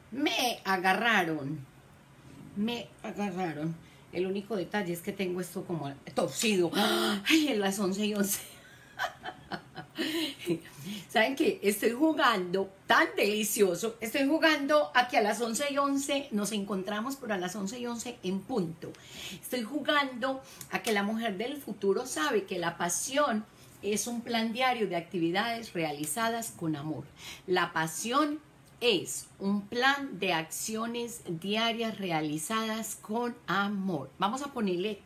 Me agarraron. Me agarraron. El único detalle es que tengo esto como torcido. Ay, en las 11:11. ¿Saben qué? Estoy jugando tan delicioso. Estoy jugando a que a las 11:11 nos encontramos, pero a las 11:11 en punto. Estoy jugando a que la mujer del futuro sabe que la pasión es un plan diario de actividades realizadas con amor. La pasión es un plan de acciones diarias realizadas con amor. Vamos a ponerle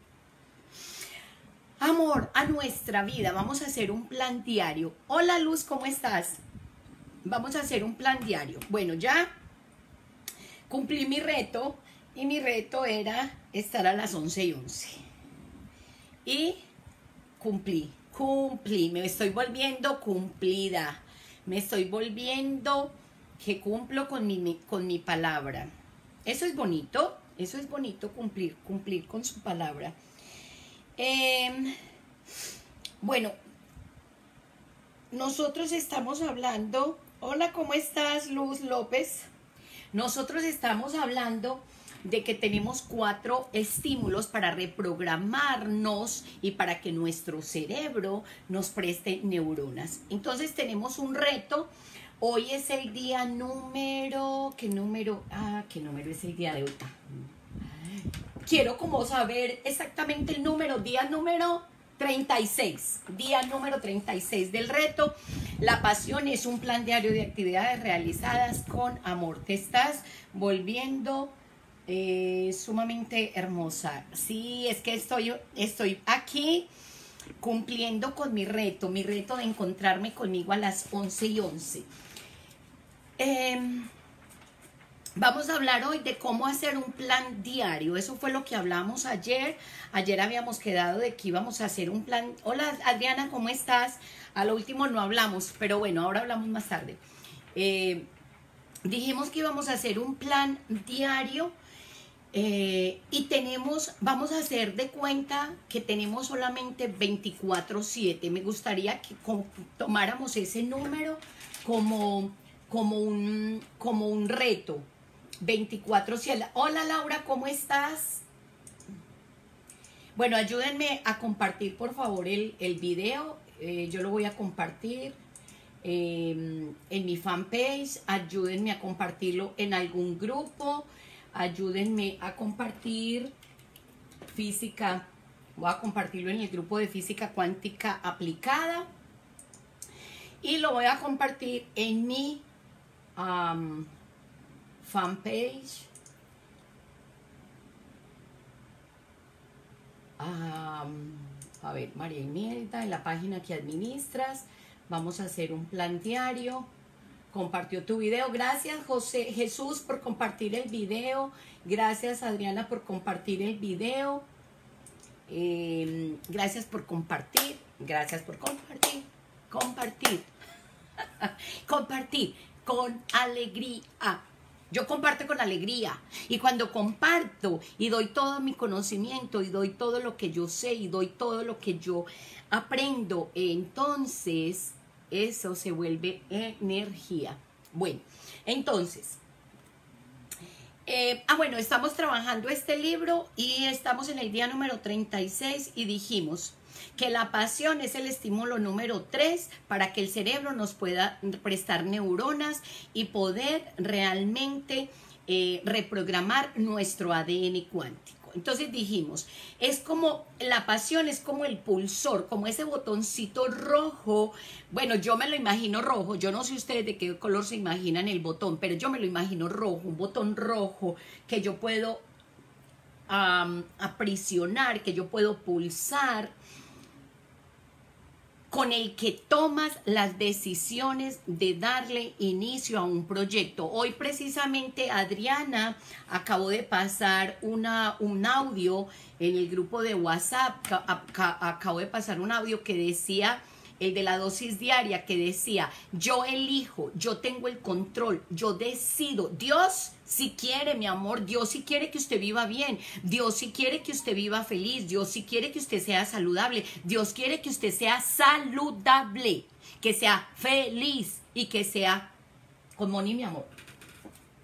amor a nuestra vida. Vamos a hacer un plan diario. Hola Luz, ¿cómo estás? Vamos a hacer un plan diario. Bueno, ya cumplí mi reto y mi reto era estar a las 11:11. Y cumplí. Me estoy volviendo cumplida. Me estoy volviendo que cumplo con mi palabra. Eso es bonito cumplir con su palabra. Bueno, nosotros estamos hablando, hola, ¿cómo estás, Luz López? Nosotros estamos hablando de que tenemos 4 estímulos para reprogramarnos y para que nuestro cerebro nos preste neuronas. Entonces tenemos un reto. Hoy es el día número, ¿qué número es el día de hoy? Quiero como saber exactamente el número, día número 36 del reto. La pasión es un plan diario de actividades realizadas con amor. Te estás volviendo sumamente hermosa. Sí, es que estoy aquí cumpliendo con mi reto de encontrarme conmigo a las 11:11. Vamos a hablar hoy de cómo hacer un plan diario. Eso fue lo que hablamos ayer. Ayer habíamos quedado de que íbamos a hacer un plan. Hola Adriana, ¿cómo estás? A lo último no hablamos, pero bueno, ahora hablamos más tarde. Dijimos que íbamos a hacer un plan diario y vamos a hacer de cuenta que tenemos solamente 24/7. Me gustaría que tomáramos ese número como un reto. 24/7. Hola Laura, ¿cómo estás? Bueno, ayúdenme a compartir por favor el video. Yo lo voy a compartir en mi fanpage. Ayúdenme a compartirlo en algún grupo. Ayúdenme a compartir física. Voy a compartirlo en el grupo de física cuántica aplicada. Y lo voy a compartir en mi fanpage. A ver, María Imelda, en la página que administras. Vamos a hacer un plan diario. Compartió tu video. Gracias Jesús por compartir el video. Gracias Adriana por compartir el video. Gracias por compartir. Gracias por compartir. Compartir con alegría. Yo comparto con alegría. Y cuando comparto y doy todo mi conocimiento y doy todo lo que yo sé y doy todo lo que yo aprendo, entonces eso se vuelve energía. Bueno, entonces, bueno, estamos trabajando este libro y estamos en el día número 36 y dijimos que la pasión es el estímulo número 3 para que el cerebro nos pueda prestar neuronas y poder realmente reprogramar nuestro ADN cuántico. Entonces dijimos, es como, la pasión es como el pulsor, como ese botoncito rojo. Bueno, yo me lo imagino rojo, yo no sé ustedes de qué color se imaginan el botón, pero yo me lo imagino rojo, un botón rojo que yo puedo aprisionar, que yo puedo pulsar, con el que tomas las decisiones de darle inicio a un proyecto. Hoy precisamente Adriana acabó de pasar un audio en el grupo de WhatsApp, acabó de pasar un audio que decía, el de la dosis diaria, que decía, yo elijo, yo tengo el control, yo decido. Dios si quiere, mi amor, Dios si quiere que usted viva bien, Dios si quiere que usted viva feliz, Dios si quiere que usted sea saludable, Dios quiere que usted sea saludable, que sea feliz y que sea con Moni, mi amor.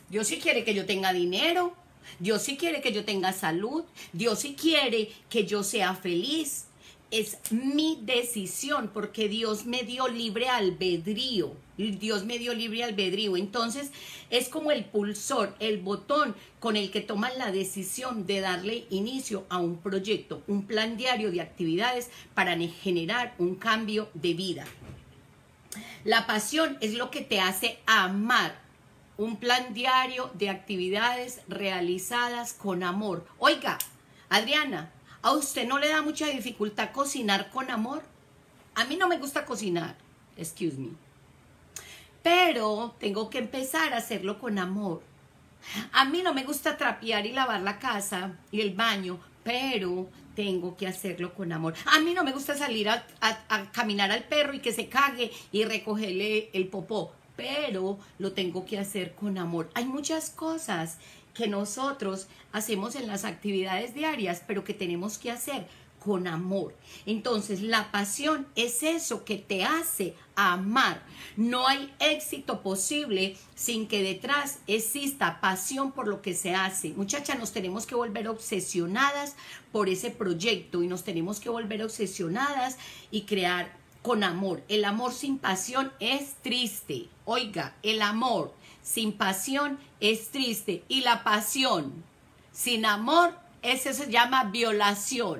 Dios sí quiere que yo tenga dinero. Dios sí quiere que yo tenga salud. Dios sí quiere que yo sea feliz. Es mi decisión porque Dios me dio libre albedrío. Dios me dio libre albedrío. Entonces es como el pulsor, el botón con el que toman la decisión de darle inicio a un proyecto, un plan diario de actividades para generar un cambio de vida. La pasión es lo que te hace amar. Un plan diario de actividades realizadas con amor. Oiga, Adriana, ¿a usted no le da mucha dificultad cocinar con amor? A mí no me gusta cocinar, excuse me. Pero tengo que empezar a hacerlo con amor. A mí no me gusta trapear y lavar la casa y el baño, pero tengo que hacerlo con amor. A mí no me gusta salir a caminar al perro y que se cague y recogerle el popó, pero lo tengo que hacer con amor. Hay muchas cosas que nosotros hacemos en las actividades diarias, pero que tenemos que hacer con amor. Entonces, la pasión es eso que te hace amar. No hay éxito posible sin que detrás exista pasión por lo que se hace. Muchachas, nos tenemos que volver obsesionadas por ese proyecto y nos tenemos que volver obsesionadas y crear con amor. El amor sin pasión es triste. Oiga, el amor sin pasión es triste. Y la pasión sin amor, eso se llama violación.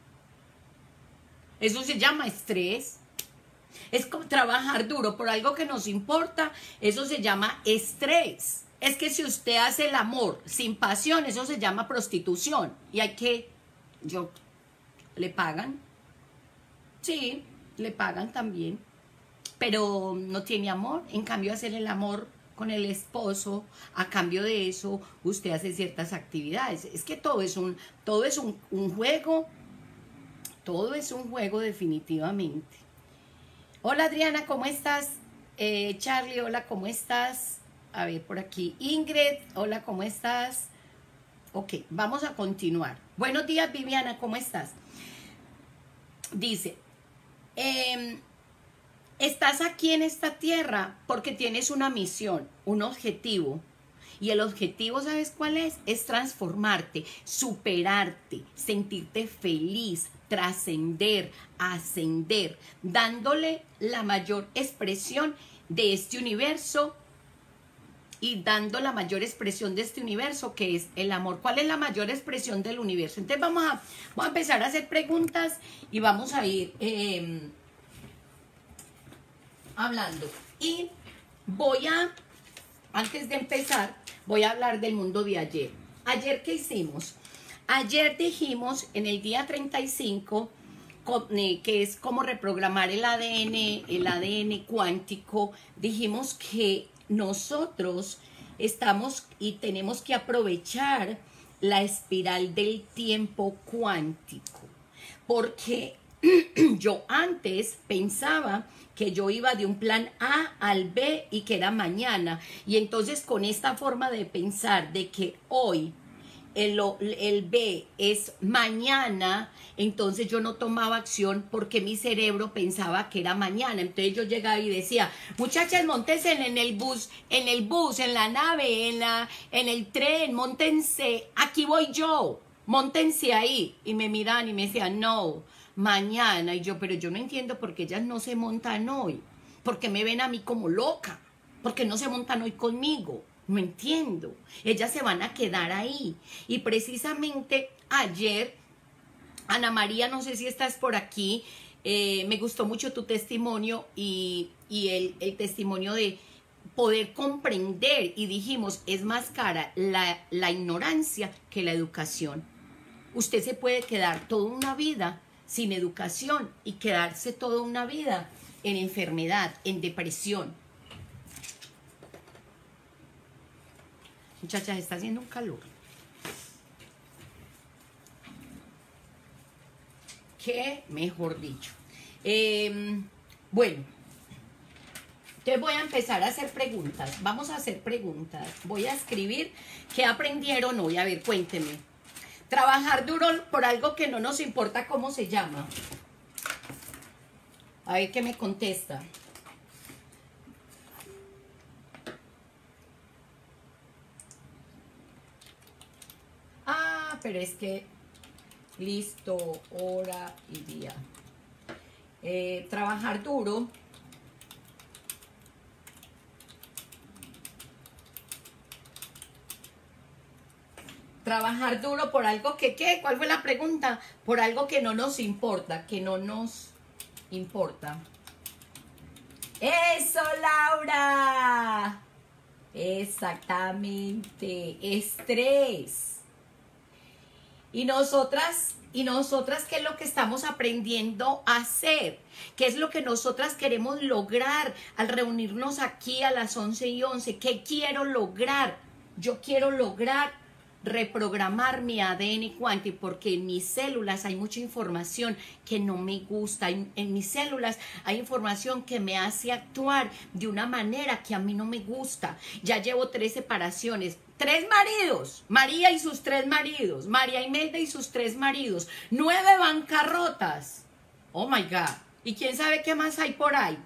Eso se llama estrés. Es como trabajar duro por algo que nos importa. Eso se llama estrés. Es que si usted hace el amor sin pasión, eso se llama prostitución. Y hay que... ¿Le pagan? Sí, le pagan también. Pero no tiene amor. En cambio, hacer el amor con el esposo, a cambio de eso, usted hace ciertas actividades. Es que todo es un juego. Todo es un juego definitivamente. Hola Adriana, ¿cómo estás? Charlie, hola, ¿cómo estás? A ver, por aquí. Ingrid, hola, ¿cómo estás? Ok, vamos a continuar. Buenos días, Viviana, ¿cómo estás? Dice, estás aquí en esta tierra porque tienes una misión, un objetivo. Y el objetivo, ¿sabes cuál es? Es transformarte, superarte, sentirte feliz, trascender, ascender, dándole la mayor expresión de este universo y dando la mayor expresión de este universo que es el amor. ¿Cuál es la mayor expresión del universo? Entonces vamos a empezar a hacer preguntas y vamos a ir hablando. Y antes de empezar, voy a hablar del mundo de ayer. ¿Ayer qué hicimos? Ayer dijimos en el día 35, que es como reprogramar el ADN cuántico, dijimos que nosotros estamos y tenemos que aprovechar la espiral del tiempo cuántico. Porque yo antes pensaba que yo iba de un plan A al B y que era mañana. Y entonces con esta forma de pensar de que hoy el B es mañana, entonces yo no tomaba acción porque mi cerebro pensaba que era mañana. Entonces yo llegaba y decía, muchachas, móntense en el bus, en la nave, en el tren, móntense, aquí voy yo, móntense ahí. Y me miran y me decían, no, mañana. Y yo, pero yo no entiendo por qué ellas no se montan hoy, porque me ven a mí como loca, porque no se montan hoy conmigo. No entiendo. Ellas se van a quedar ahí. Y precisamente ayer, Ana María, no sé si estás por aquí, me gustó mucho tu testimonio y el testimonio de poder comprender. Y dijimos, es más cara la ignorancia que la educación. Usted se puede quedar toda una vida sin educación y quedarse toda una vida en enfermedad, en depresión. Muchachas, está haciendo un calor. ¿Qué? Mejor dicho. Bueno, entonces voy a empezar a hacer preguntas. Vamos a hacer preguntas. Voy a escribir qué aprendieron hoy. A ver, cuéntenme. Trabajar duro por algo que no nos importa cómo se llama. A ver qué me contesta. pero es que, listo, hora y día. Trabajar duro. Trabajar duro por algo que, ¿qué? ¿Cuál fue la pregunta? Por algo que no nos importa, que no nos importa. ¡Eso, Laura! Exactamente. Estrés. Y nosotras, ¿qué es lo que estamos aprendiendo a hacer? ¿Qué es lo que nosotras queremos lograr al reunirnos aquí a las 11:11? ¿Qué quiero lograr? Yo quiero lograr reprogramar mi ADN cuántico, porque en mis células hay mucha información que no me gusta. En mis células hay información que me hace actuar de una manera que a mí no me gusta. Ya llevo 3 separaciones, 3 maridos, María y sus 3 maridos, María Imelda y sus 3 maridos, 9 bancarrotas. Oh my God. ¿Y quién sabe qué más hay por ahí?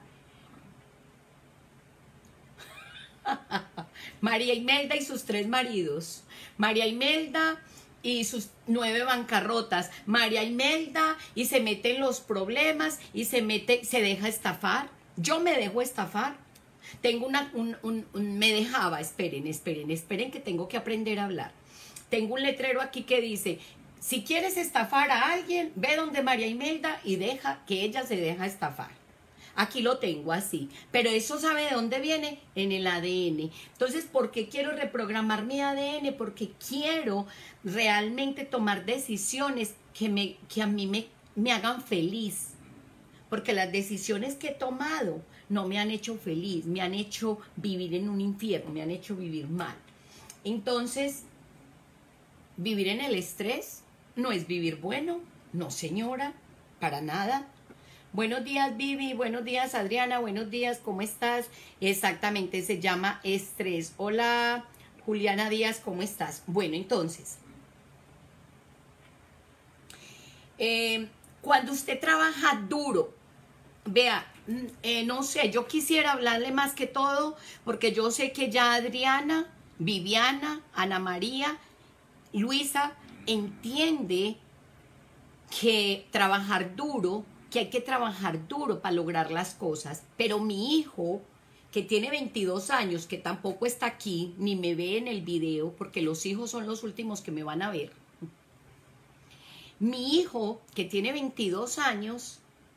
María Imelda y sus 3 maridos, María Imelda y sus 9 bancarrotas, María Imelda y se mete en los problemas y se deja estafar. Yo me dejo estafar. Tengo me dejaba, esperen que tengo que aprender a hablar. Tengo un letrero aquí que dice: si quieres estafar a alguien, ve donde María Imelda y deja que ella se deja estafar. Aquí lo tengo así, pero eso ¿sabe de dónde viene? En el ADN. Entonces, ¿por qué quiero reprogramar mi ADN? Porque quiero realmente tomar decisiones que a mí me hagan feliz. Porque las decisiones que he tomado no me han hecho feliz, me han hecho vivir en un infierno, me han hecho vivir mal. Entonces, vivir en el estrés no es vivir bueno, no señora, para nada. Buenos días, Vivi. Buenos días, Adriana. Buenos días, ¿cómo estás? Exactamente, se llama estrés. Hola, Juliana Díaz, ¿cómo estás? Bueno, entonces, cuando usted trabaja duro, vea, no sé, yo quisiera hablarle más que todo, porque yo sé que ya Adriana, Viviana, Ana María, Luisa, entiende que trabajar duro, que hay que trabajar duro para lograr las cosas. Pero mi hijo, que tiene 22 años, que tampoco está aquí, ni me ve en el video, porque los hijos son los últimos que me van a ver. Mi hijo, que tiene 22 años,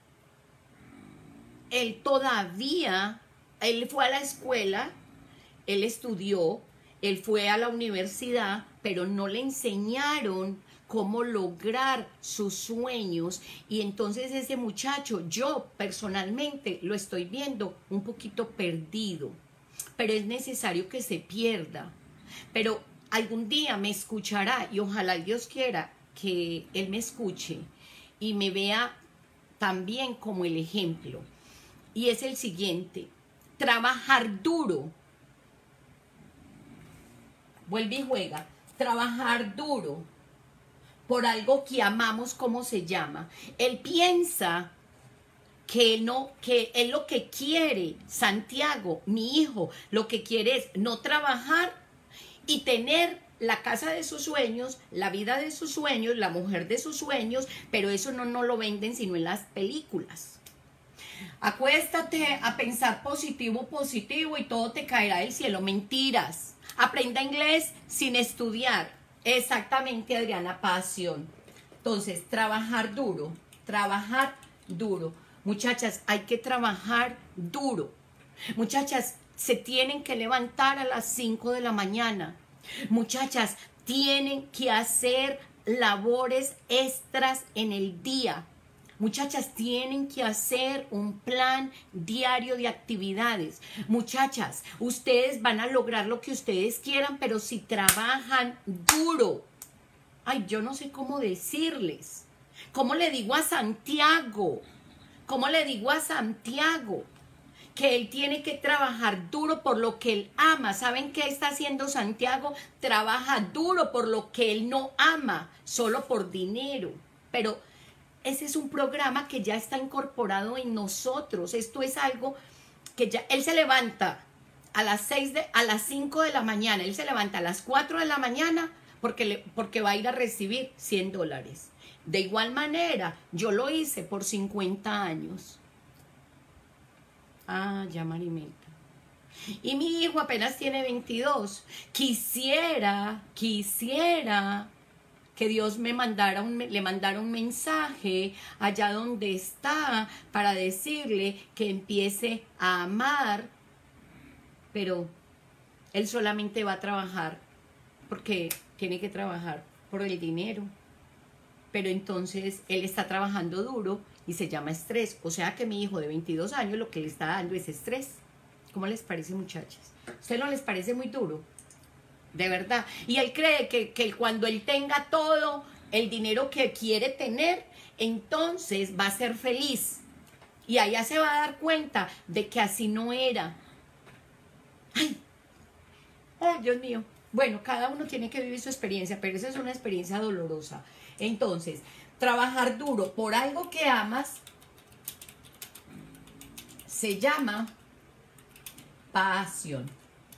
él fue a la escuela, él estudió, él fue a la universidad, pero no le enseñaron cómo lograr sus sueños. Y entonces ese muchacho, yo personalmente lo estoy viendo un poquito perdido, pero es necesario que se pierda. Pero algún día me escuchará y ojalá Dios quiera que él me escuche y me vea también como el ejemplo. Y es el siguiente: trabajar duro. Vuelve y juega. Trabajar duro por algo que amamos. ¿Cómo se llama? Él piensa que él lo que quiere, Santiago, mi hijo, lo que quiere es no trabajar y tener la casa de sus sueños, la vida de sus sueños, la mujer de sus sueños, pero eso no lo venden sino en las películas. Acuéstate a pensar positivo y todo te caerá del cielo. Mentiras. Aprenda inglés sin estudiar. Exactamente, Adriana, pasión. Entonces, trabajar duro. Muchachas, hay que trabajar duro. Muchachas, se tienen que levantar a las 5 de la mañana. Muchachas, tienen que hacer labores extras en el día. Muchachas, tienen que hacer un plan diario de actividades. Muchachas, ustedes van a lograr lo que ustedes quieran, pero si trabajan duro. Ay, yo no sé cómo decirles. ¿Cómo le digo a Santiago? Que él tiene que trabajar duro por lo que él ama. ¿Saben qué está haciendo Santiago? Trabaja duro por lo que él no ama, solo por dinero. Pero ese es un programa que ya está incorporado en nosotros. Esto es algo que ya, él se levanta a las 5 de la mañana, él se levanta a las 4 de la mañana porque va a ir a recibir $100. De igual manera, yo lo hice por 50 años. Ah, ya Marimelta. Y mi hijo apenas tiene 22. Quisiera que Dios le mandara un mensaje allá donde está para decirle que empiece a amar, pero él solamente va a trabajar porque tiene que trabajar por el dinero. Pero entonces él está trabajando duro y se llama estrés. O sea que mi hijo de 22 años lo que le está dando es estrés. ¿Cómo les parece, muchachas? ¿A ustedes no les parece muy duro? De verdad. Y él cree que cuando él tenga todo el dinero que quiere tener, entonces va a ser feliz. Y allá se va a dar cuenta de que así no era. Ay, Dios mío. Bueno, cada uno tiene que vivir su experiencia, pero esa es una experiencia dolorosa. Entonces, trabajar duro por algo que amas se llama pasión.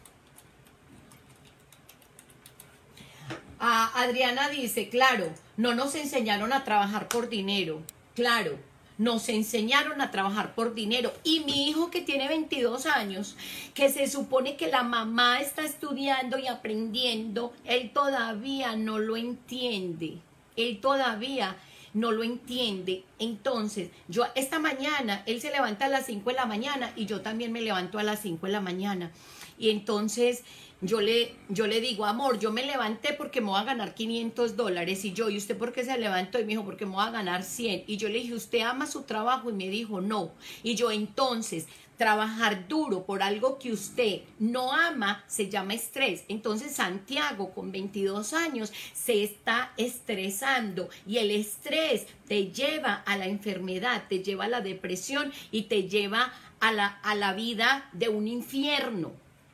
Adriana dice, claro, no nos enseñaron a trabajar por dinero. Claro, nos enseñaron a trabajar por dinero. Y mi hijo que tiene 22 años, que se supone que la mamá está estudiando y aprendiendo, él todavía no lo entiende. Él todavía no lo entiende. Entonces, yo esta mañana, él se levanta a las 5 de la mañana y yo también me levanto a las 5 de la mañana. Y entonces yo le digo, amor, yo me levanté porque me voy a ganar $500. Y ¿usted por qué se levantó? Y me dijo, porque me voy a ganar 100. Y yo le dije, ¿usted ama su trabajo? Y me dijo, no. Y yo, entonces, trabajar duro por algo que usted no ama se llama estrés. Entonces Santiago con 22 años se está estresando y el estrés te lleva a la enfermedad, te lleva a la depresión y te lleva a la vida de un infierno.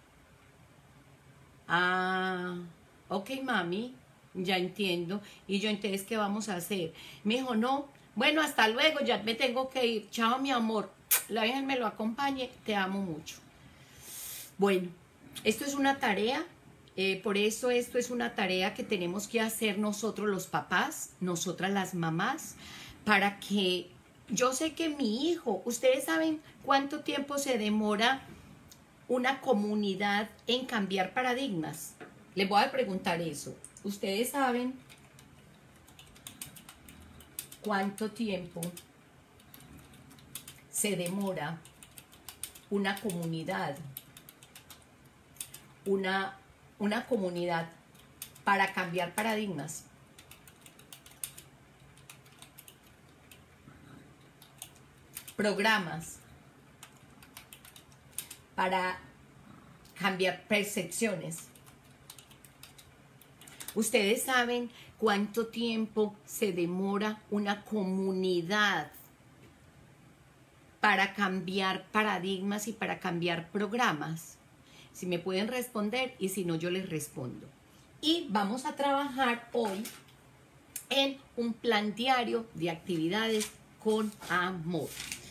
Ah, ok, mami, ya entiendo. Y yo, entonces, ¿qué vamos a hacer? Me dijo, no, bueno, hasta luego, ya me tengo que ir. Chao, mi amor. La Virgen me lo acompañe, te amo mucho. Bueno, esto es una tarea, por eso esto es una tarea que tenemos que hacer nosotros los papás, nosotras las mamás, para que yo sé que mi hijo, ustedes saben cuánto tiempo se demora una comunidad en cambiar paradigmas. Les voy a preguntar eso. ¿Ustedes saben cuánto tiempo se demora una comunidad, una comunidad para cambiar paradigmas? Programas para cambiar percepciones. ¿Ustedes saben cuánto tiempo se demora una comunidad para cambiar paradigmas y para cambiar programas? Si me pueden responder y si no, yo les respondo. Y vamos a trabajar hoy en un plan diario de actividades con amor.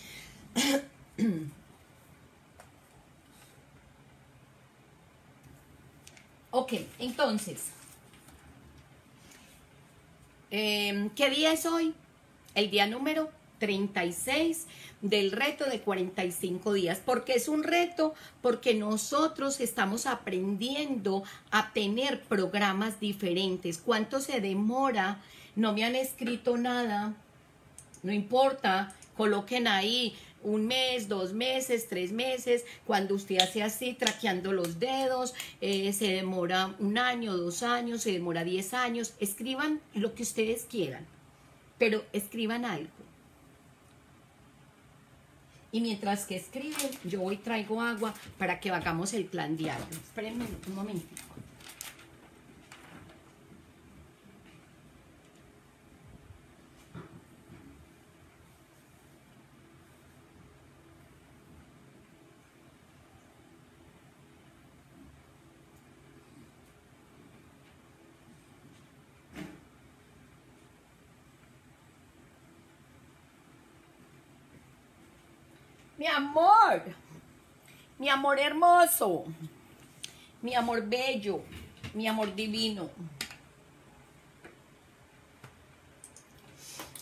Ok, entonces, ¿qué día es hoy? El día número 36 del reto de 45 días. ¿Por qué es un reto? Porque nosotros estamos aprendiendo a tener programas diferentes. ¿Cuánto se demora? No me han escrito nada. No importa, coloquen ahí 1 mes, 2 meses, 3 meses. Cuando usted hace así, traqueando los dedos, se demora 1 año, 2 años, se demora 10 años. Escriban lo que ustedes quieran, pero escriban algo. Y mientras que escriben, yo hoy traigo agua para que hagamos el plan diario. Espérenme un momentito. Mi amor hermoso, mi amor bello, mi amor divino.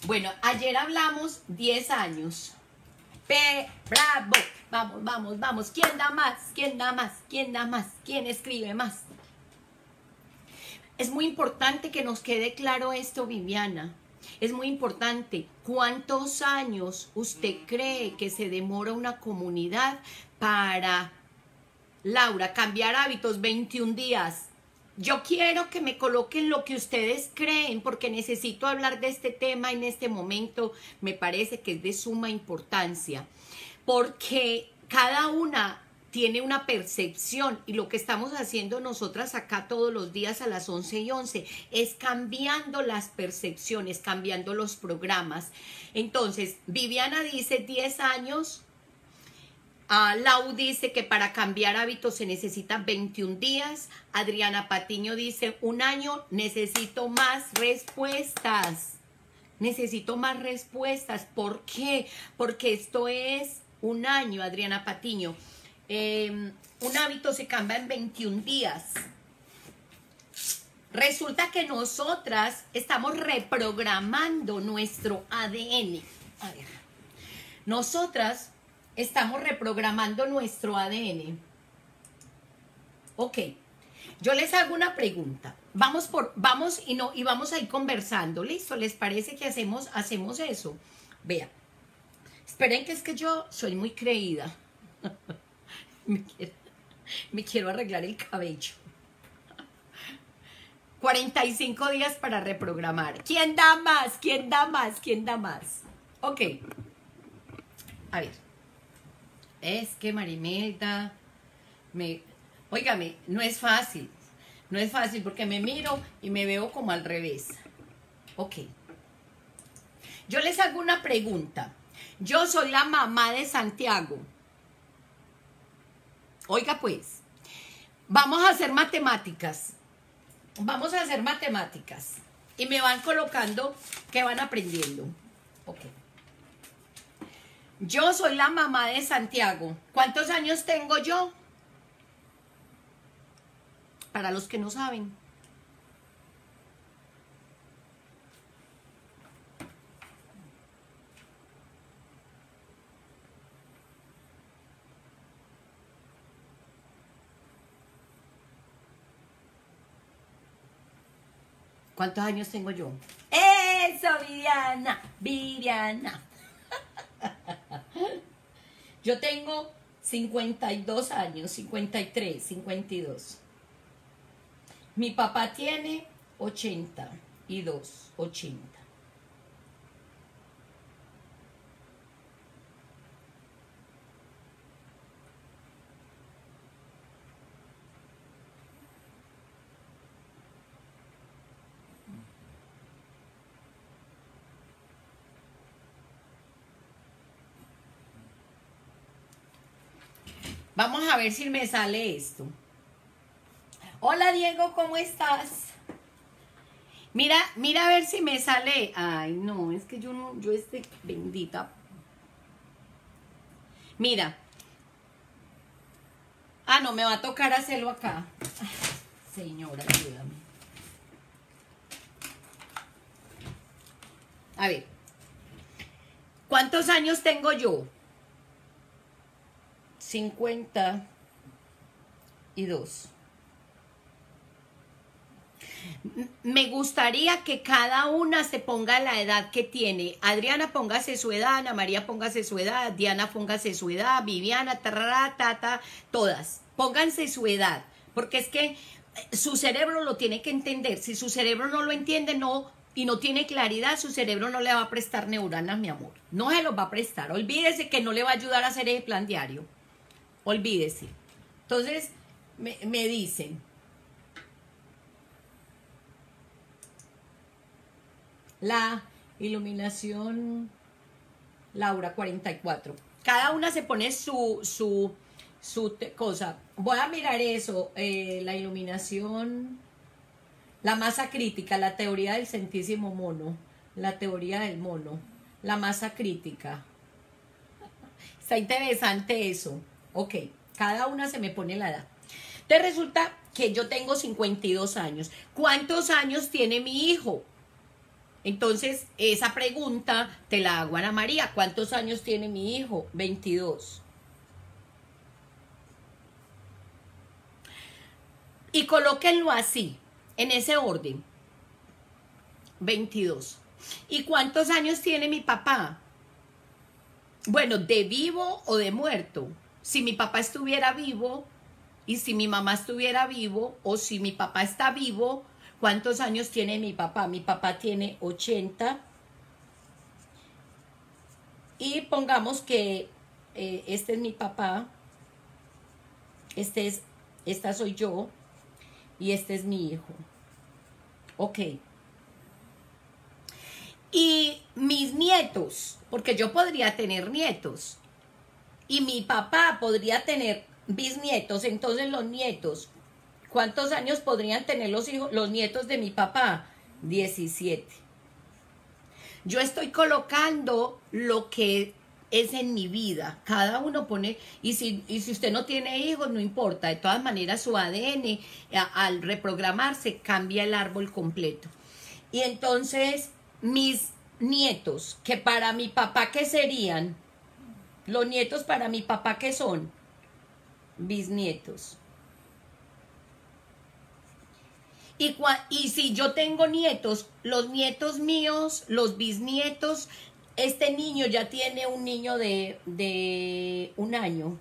Bueno, ayer hablamos 10 años. Bravo. Vamos, vamos, vamos. ¿Quién da más? ¿Quién da más? ¿Quién da más? ¿Quién escribe más? Es muy importante que nos quede claro esto, Viviana. Es muy importante. ¿Cuántos años usted cree que se demora una comunidad para, Laura, cambiar hábitos? 21 días. Yo quiero que me coloquen lo que ustedes creen, porque necesito hablar de este tema en este momento. Me parece que es de suma importancia, porque cada una tiene una percepción, y lo que estamos haciendo nosotras acá todos los días a las 11:11 es cambiando las percepciones, cambiando los programas. Entonces, Viviana dice 10 años. Lau dice que para cambiar hábitos se necesitan 21 días. Adriana Patiño dice 1 año. Necesito más respuestas. Necesito más respuestas. ¿Por qué? Porque esto es 1 año, Adriana Patiño. Un hábito se cambia en 21 días. Resulta que nosotras estamos reprogramando nuestro ADN. A ver. Nosotras estamos reprogramando nuestro ADN. Ok, yo les hago una pregunta. Vamos y vamos a ir conversando. ¿Listo? ¿Les parece que hacemos eso? Vean. Esperen, que es que yo soy muy creída. me quiero arreglar el cabello. 45 días para reprogramar. ¿Quién da más? ¿Quién da más? ¿Quién da más? Ok. A ver. Es que Marimelda, óigame, no es fácil. No es fácil porque me miro y me veo como al revés. Ok. Yo les hago una pregunta. Yo soy la mamá de Santiago. Oiga pues, vamos a hacer matemáticas. Vamos a hacer matemáticas. Y me van colocando que van aprendiendo. Ok. Yo soy la mamá de Santiago. ¿Cuántos años tengo yo? Para los que no saben. ¿Cuántos años tengo yo? ¡Eso, Viviana! ¡Viviana! Yo tengo 52 años, 53, 52. Mi papá tiene 82, 80. Vamos a ver si me sale esto. Hola Diego, ¿cómo estás? Mira a ver si me sale. Ay, no, es que yo bendita. Mira. No, me va a tocar hacerlo acá. Ay, señora, ayúdame. A ver. ¿Cuántos años tengo yo? 52. Me gustaría que cada una se ponga la edad que tiene. Adriana, póngase su edad. Ana María, póngase su edad. Diana, póngase su edad. Viviana, tarara, tata, todas. Pónganse su edad. Porque es que su cerebro lo tiene que entender. Si su cerebro no lo entiende, y no tiene claridad, su cerebro no le va a prestar neuronas, mi amor. No se los va a prestar. Olvídese que no le va a ayudar a hacer ese plan diario. Olvídese. Entonces, me dicen. La iluminación, Laura, 44. Cada una se pone su cosa. Voy a mirar eso. La iluminación, la masa crítica, la teoría del centésimo mono, la teoría del mono, la masa crítica. Está interesante eso. Ok, cada una se me pone la edad. Entonces resulta que yo tengo 52 años. ¿Cuántos años tiene mi hijo? Entonces, esa pregunta te la hago, Ana María. ¿Cuántos años tiene mi hijo? 22. Y colóquenlo así, en ese orden. 22. ¿Y cuántos años tiene mi papá? Bueno, de vivo o de muerto. Si mi papá estuviera vivo y si mi mamá estuviera vivo o si mi papá está vivo, ¿cuántos años tiene mi papá? Mi papá tiene 80. Y pongamos que este es mi papá, esta soy yo y este es mi hijo. Ok. Y mis nietos, porque yo podría tener nietos, y mi papá podría tener bisnietos, entonces los nietos, ¿cuántos años podrían tener los nietos de mi papá? 17. Yo estoy colocando lo que es en mi vida. Cada uno pone, y si usted no tiene hijos, no importa. De todas maneras, su ADN, al reprogramarse, cambia el árbol completo. Y entonces, mis nietos, que para mi papá, ¿qué serían? Los nietos para mi papá, ¿qué son? Bisnietos. Y si yo tengo nietos, los nietos míos, los bisnietos, este niño ya tiene un niño de 1 año,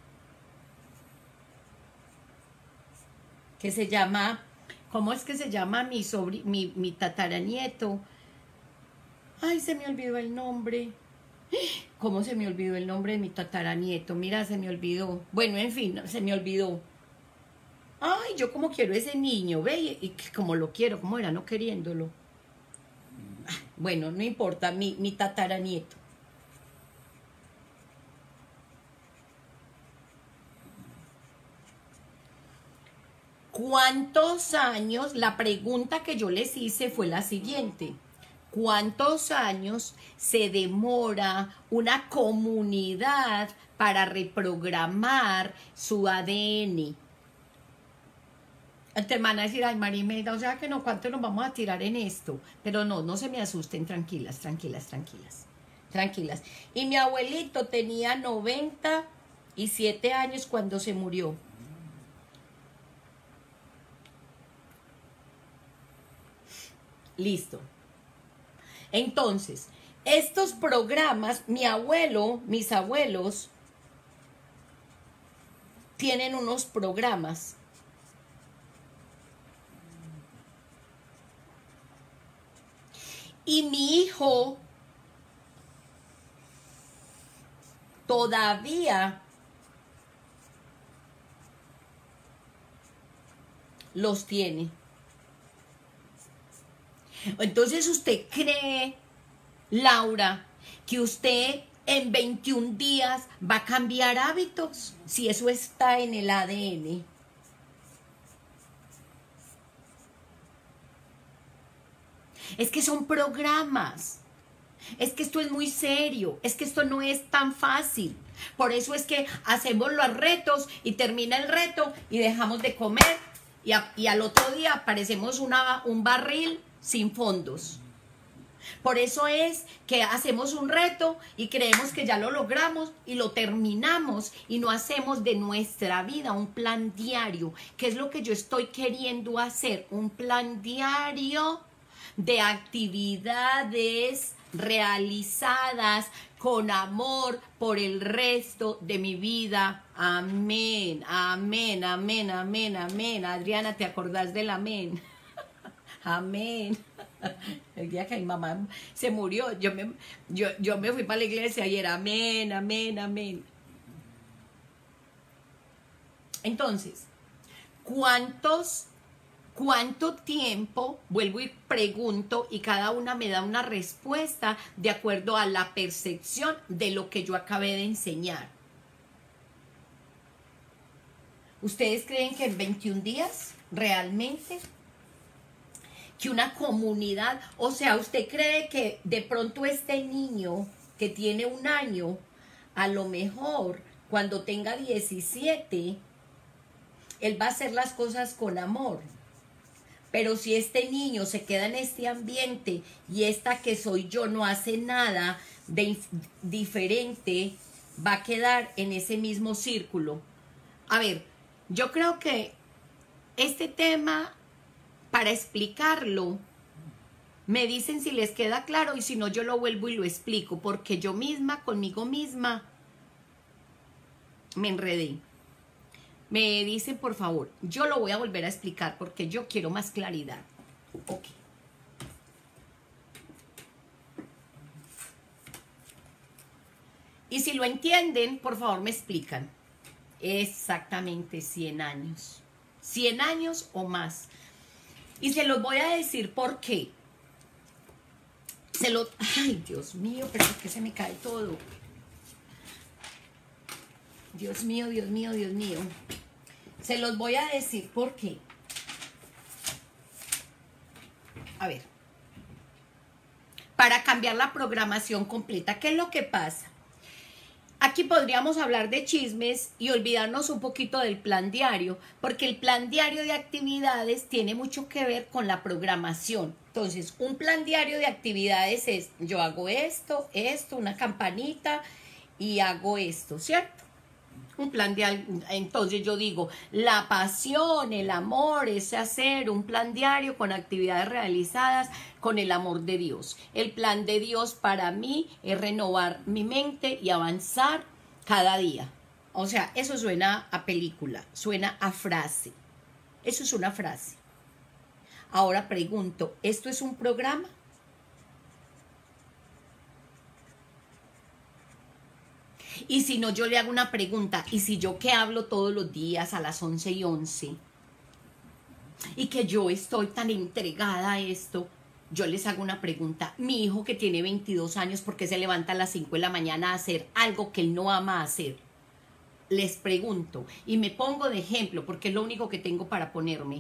que se llama, ¿cómo es que se llama mi tataranieto? Ay, se me olvidó el nombre. ¿Cómo se me olvidó el nombre de mi tataranieto? Mira, se me olvidó. Bueno, en fin, se me olvidó. Ay, yo como quiero ese niño, ve, y como lo quiero, como era, no queriéndolo. Bueno, no importa, mi tataranieto. ¿Cuántos años? La pregunta que yo les hice fue la siguiente. ¿Cuántos años se demora una comunidad para reprogramar su ADN? Te van a decir, ay, Marimelda, o sea que no, ¿cuánto nos vamos a tirar en esto? Pero no se me asusten, tranquilas. Y mi abuelito tenía 97 años cuando se murió. Listo. Entonces, estos programas, mis abuelos, tienen unos programas. Y mi hijo todavía los tiene. Entonces, ¿usted cree, Laura, que usted en 21 días va a cambiar hábitos? Si eso está en el ADN. Es que son programas. Es que esto es muy serio. Es que esto no es tan fácil. Por eso es que hacemos los retos y termina el reto y dejamos de comer y al otro día aparecemos un barril sin fondos. Por eso es que hacemos un reto y creemos que ya lo logramos y lo terminamos y no hacemos de nuestra vida un plan diario. ¿Qué es lo que yo estoy queriendo hacer? Un plan diario de actividades realizadas con amor por el resto de mi vida. Amén, amén, amén, amén, amén. Adriana, ¿te acordás del amén? Amén. El día que mi mamá se murió, yo me fui para la iglesia y era amén, amén, amén. Entonces, ¿cuánto tiempo? Vuelvo y pregunto y cada una me da una respuesta de acuerdo a la percepción de lo que yo acabé de enseñar. ¿Ustedes creen que en 21 días realmente? Que una comunidad, o sea, ¿usted cree que de pronto este niño que tiene 1 año, a lo mejor cuando tenga 17, él va a hacer las cosas con amor? Pero si este niño se queda en este ambiente y esta que soy yo no hace nada de diferente, va a quedar en ese mismo círculo. A ver, yo creo que este tema, para explicarlo, me dicen si les queda claro y si no yo lo vuelvo y lo explico, porque yo misma, conmigo misma, me enredé. Me dicen, por favor, yo lo voy a volver a explicar porque yo quiero más claridad. Ok. Y si lo entienden, por favor me explican. Exactamente 100 años. 100 años o más. Y se los voy a decir por qué. Ay, Dios mío, pero es que se me cae todo. Dios mío, Dios mío, Dios mío. Se los voy a decir por qué. A ver. Para cambiar la programación completa, ¿qué es lo que pasa? Aquí podríamos hablar de chismes y olvidarnos un poquito del plan diario, porque el plan diario de actividades tiene mucho que ver con la programación. Entonces, un plan diario de actividades es, yo hago esto, una campanita y hago esto, ¿cierto? Un plan diario, entonces yo digo, la pasión, el amor, es hacer un plan diario con actividades realizadas con el amor de Dios. El plan de Dios para mí es renovar mi mente y avanzar cada día. O sea, eso suena a película, suena a frase. Eso es una frase. Ahora pregunto, ¿esto es un programa? Y si no, yo le hago una pregunta. ¿Y si yo que hablo todos los días a las 11:11? Y que yo estoy tan entregada a esto, yo les hago una pregunta. Mi hijo que tiene 22 años, ¿por qué se levanta a las 5 de la mañana a hacer algo que él no ama hacer? Les pregunto y me pongo de ejemplo porque es lo único que tengo para ponerme.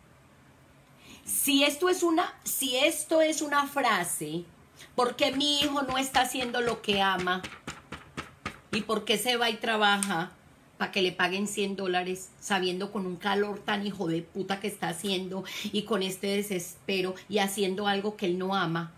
Si esto es una frase, ¿por qué mi hijo no está haciendo lo que ama? ¿Y por qué se va y trabaja para que le paguen $100 sabiendo con un calor tan hijo de puta que está haciendo y con este desespero y haciendo algo que él no ama?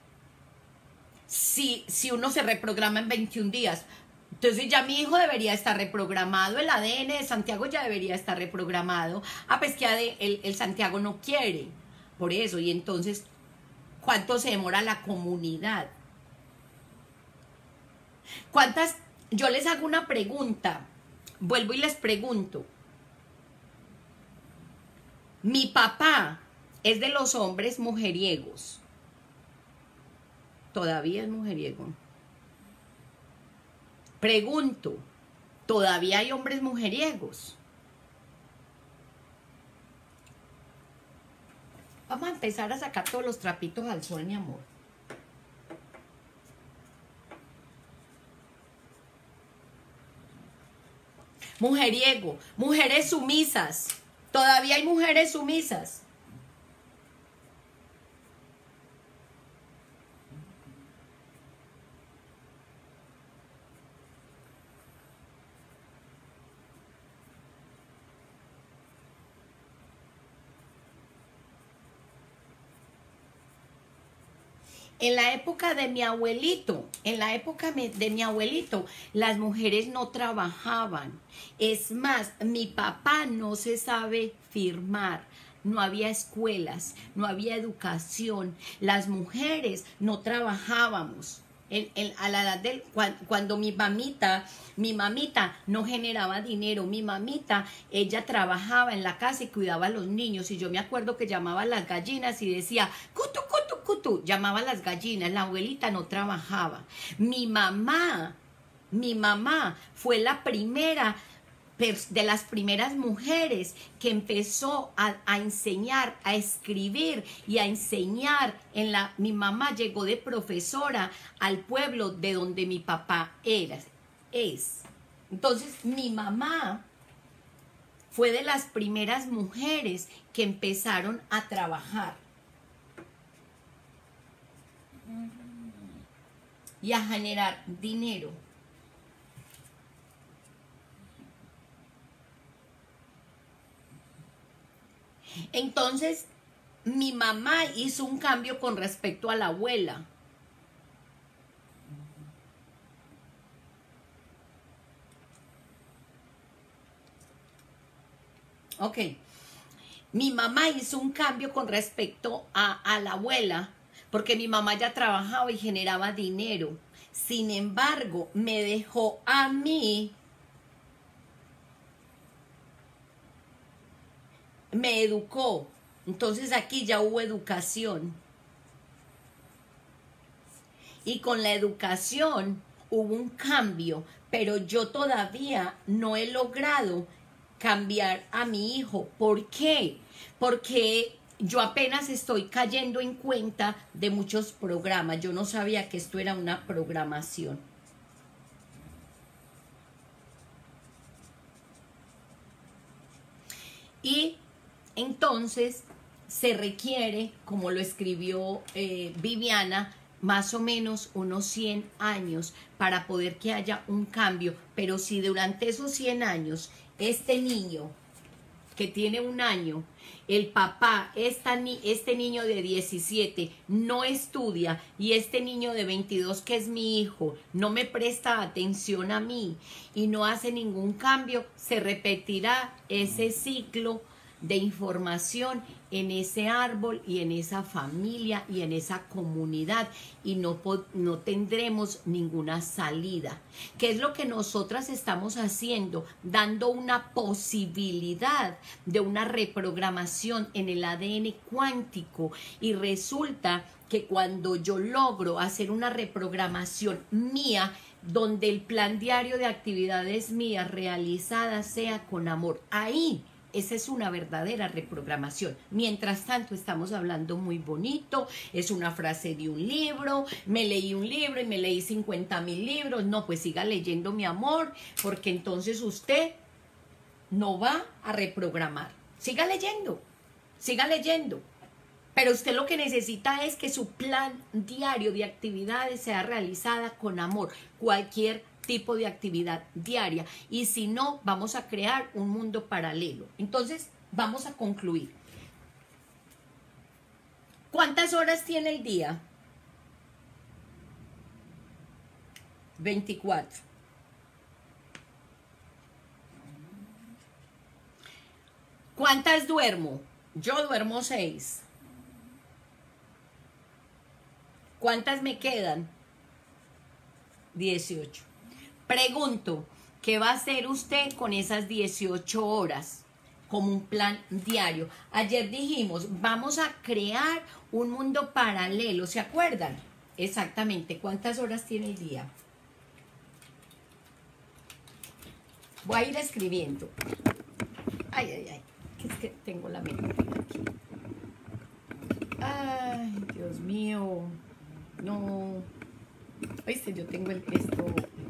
Si uno se reprograma en 21 días, entonces ya mi hijo debería estar reprogramado, el ADN de Santiago ya debería estar reprogramado. Pues que el Santiago no quiere, por eso. Y entonces, ¿cuánto se demora la comunidad? Yo les hago una pregunta, vuelvo y les pregunto. Mi papá es de los hombres mujeriegos. Todavía es mujeriego. Pregunto, ¿todavía hay hombres mujeriegos? Vamos a empezar a sacar todos los trapitos al sol, mi amor. Mujeriego, mujeres sumisas. Todavía hay mujeres sumisas. En la época de mi abuelito, las mujeres no trabajaban. Es más, mi papá no se sabe firmar. No había escuelas, no había educación. Las mujeres no trabajábamos. A la edad cuando mi mamita no generaba dinero, ella trabajaba en la casa y cuidaba a los niños, y yo me acuerdo que llamaba a las gallinas y decía, cutu, cutu, cutu, llamaba a las gallinas. La abuelita no trabajaba. Mi mamá fue la primera de las primeras mujeres que empezó a enseñar, a escribir y a enseñar. Mi mamá llegó de profesora al pueblo de donde mi papá es. Entonces, mi mamá fue de las primeras mujeres que empezaron a trabajar y a generar dinero. Entonces, mi mamá hizo un cambio con respecto a la abuela. Ok. Mi mamá hizo un cambio con respecto a la abuela, porque mi mamá ya trabajaba y generaba dinero. Sin embargo, me dejó a mí, me educó. Entonces aquí ya hubo educación. Y con la educación hubo un cambio, pero yo todavía no he logrado cambiar a mi hijo. ¿Por qué? Porque yo apenas estoy cayendo en cuenta de muchos programas. Yo no sabía que esto era una programación. Y entonces se requiere, como lo escribió Viviana, más o menos unos 100 años para poder que haya un cambio. Pero si durante esos 100 años este niño que tiene un año, el papá, este niño de 17 no estudia y este niño de 22 que es mi hijo no me presta atención a mí y no hace ningún cambio, se repetirá ese ciclo de información en ese árbol y en esa familia y en esa comunidad y no tendremos ninguna salida. ¿Qué es lo que nosotras estamos haciendo? Dando una posibilidad de una reprogramación en el ADN cuántico, y resulta que cuando yo logro hacer una reprogramación mía, donde el plan diario de actividades mías realizadas sea con amor, ahí esa es una verdadera reprogramación. Mientras tanto, estamos hablando muy bonito, es una frase de un libro, me leí un libro y me leí 50,000 libros. No, pues siga leyendo, mi amor, porque entonces usted no va a reprogramar. Siga leyendo, siga leyendo. Pero usted lo que necesita es que su plan diario de actividades sea realizada con amor. Cualquier tipo de actividad diaria, y si no, vamos a crear un mundo paralelo. Entonces, vamos a concluir. ¿Cuántas horas tiene el día? 24. ¿Cuántas duermo? Yo duermo 6. ¿Cuántas me quedan? 18. Pregunto, ¿qué va a hacer usted con esas 18 horas? Como un plan diario. Ayer dijimos, vamos a crear un mundo paralelo, ¿se acuerdan? Exactamente, ¿cuántas horas tiene el día? Voy a ir escribiendo. Ay, ay, ay, es que tengo la mente aquí. Ay, Dios mío. No. Oíste, yo tengo esto.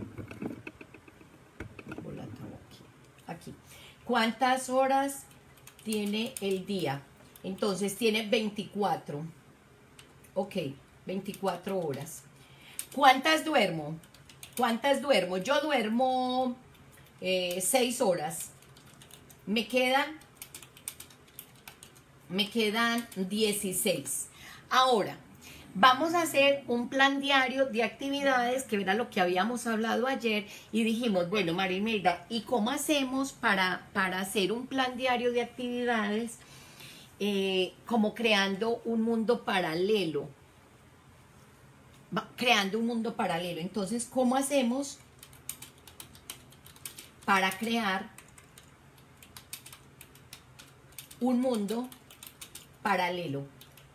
Aquí. ¿Cuántas horas tiene el día? Entonces tiene 24. Ok, 24 horas. ¿Cuántas duermo? ¿Cuántas duermo? Yo duermo 6 horas. Me quedan 16. Ahora, vamos a hacer un plan diario de actividades, que era lo que habíamos hablado ayer, y dijimos, bueno, María Imelda, ¿y cómo hacemos para hacer un plan diario de actividades como creando un mundo paralelo? Creando un mundo paralelo. Entonces, ¿cómo hacemos para crear un mundo paralelo?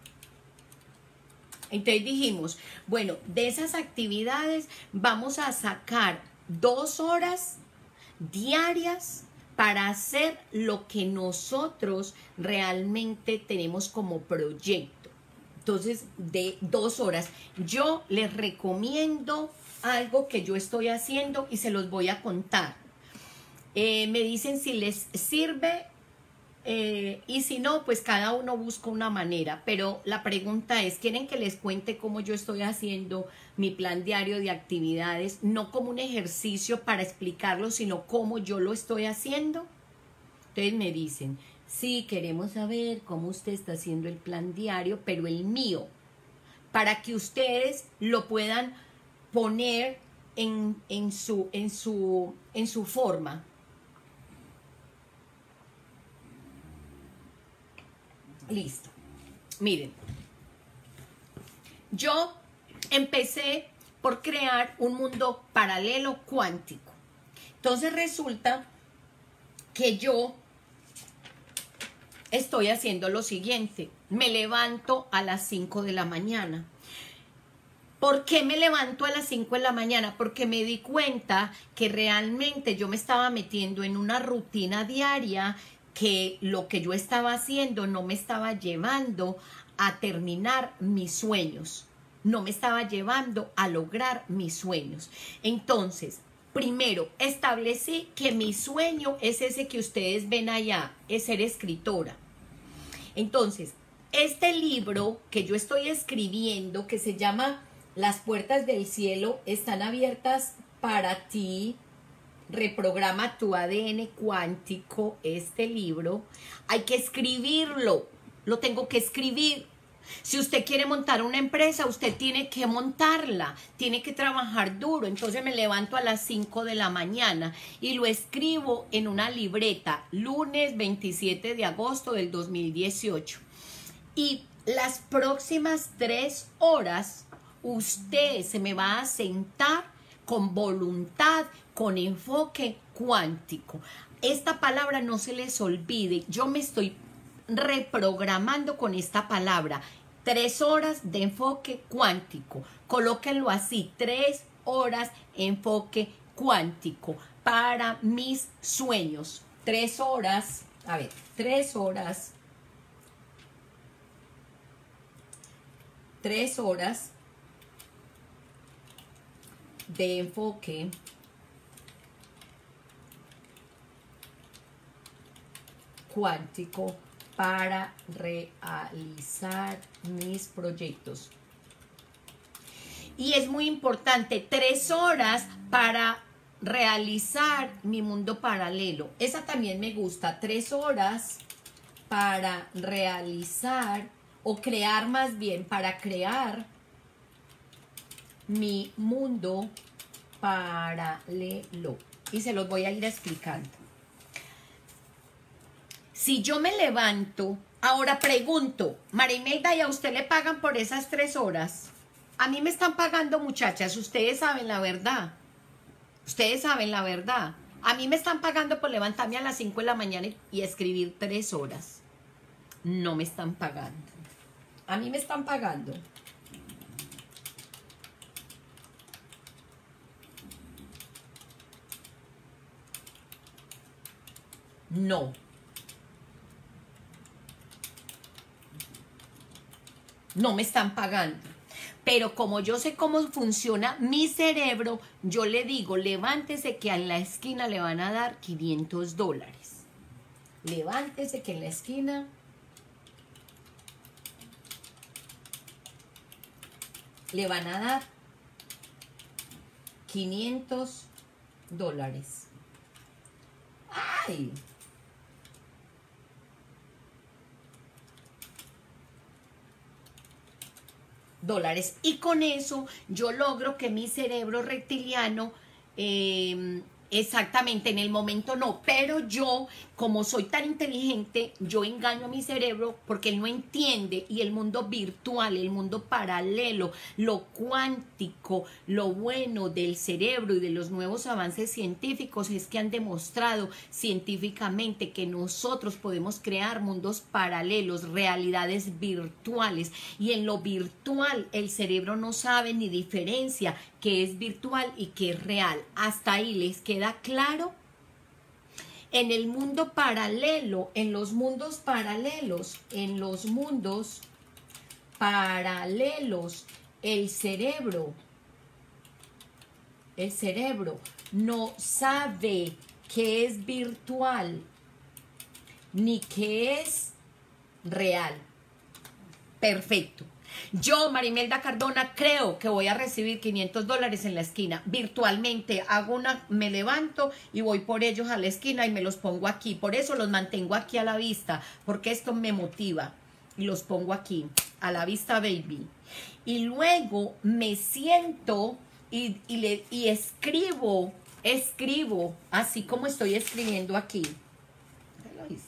Entonces dijimos, bueno, de esas actividades vamos a sacar 2 horas diarias para hacer lo que nosotros realmente tenemos como proyecto. Entonces, de 2 horas. Yo les recomiendo algo que yo estoy haciendo y se los voy a contar. Me dicen si les sirve. Y si no, pues cada uno busca una manera, pero la pregunta es, ¿quieren que les cuente cómo yo estoy haciendo mi plan diario de actividades? No como un ejercicio para explicarlo, sino cómo yo lo estoy haciendo. Entonces me dicen Sí, queremos saber cómo usted está haciendo el plan diario, pero el mío, para que ustedes lo puedan poner en su forma. Listo. Miren, yo empecé por crear un mundo paralelo cuántico. Entonces resulta que yo estoy haciendo lo siguiente. Me levanto a las 5 de la mañana. ¿Por qué me levanto a las 5 de la mañana? Porque me di cuenta que realmente yo me estaba metiendo en una rutina diaria, que lo que yo estaba haciendo no me estaba llevando a terminar mis sueños, no me estaba llevando a lograr mis sueños. Entonces, primero, establecí que mi sueño es ese que ustedes ven allá, es ser escritora. Entonces, este libro que yo estoy escribiendo, que se llama Las puertas del cielo están abiertas para ti, reprograma tu ADN cuántico, este libro, hay que escribirlo, lo tengo que escribir. Si usted quiere montar una empresa, usted tiene que montarla, tiene que trabajar duro. Entonces me levanto a las 5 de la mañana y lo escribo en una libreta, lunes 27 de agosto del 2018. Y las próximas 3 horas, usted se me va a sentar con voluntad, con enfoque cuántico. Esta palabra no se les olvide, yo me estoy reprogramando con esta palabra. 3 horas de enfoque cuántico, colóquenlo así, 3 horas enfoque cuántico para mis sueños. 3 horas, a ver, 3 horas, 3 horas de enfoque cuántico para realizar mis proyectos. Y es muy importante, 3 horas para realizar mi mundo paralelo. Esa también me gusta, 3 horas para realizar o crear, más bien, para crear mi mundo paralelo. Y se los voy a ir explicando. Si yo me levanto, ahora pregunto, María Imelda, ¿y a usted le pagan por esas 3 horas? A mí me están pagando, muchachas, ustedes saben la verdad. Ustedes saben la verdad. A mí me están pagando por levantarme a las 5 de la mañana y escribir 3 horas. No me están pagando. A mí me están pagando. No. No me están pagando. Pero como yo sé cómo funciona mi cerebro, yo le digo, levántese que en la esquina le van a dar $500. Levántese que en la esquina le van a dar $500. ¡Ay! $. Y con eso yo logro que mi cerebro reptiliano, exactamente en el momento no, pero yo, como soy tan inteligente, yo engaño a mi cerebro porque él no entiende, y el mundo virtual, el mundo paralelo, lo cuántico, lo bueno del cerebro y de los nuevos avances científicos es que han demostrado científicamente que nosotros podemos crear mundos paralelos, realidades virtuales, y en lo virtual el cerebro no sabe ni diferencia qué es virtual y qué es real. Hasta ahí les queda claro. En el mundo paralelo, en los mundos paralelos, el cerebro no sabe qué es virtual ni qué es real. Perfecto. Yo, Marimelda Cardona, creo que voy a recibir $500 en la esquina. Virtualmente me levanto y voy por ellos a la esquina y me los pongo aquí. Por eso los mantengo aquí a la vista, porque esto me motiva. Y los pongo aquí, a la vista, baby. Y luego me siento y escribo, así como estoy escribiendo aquí. Ya lo hice.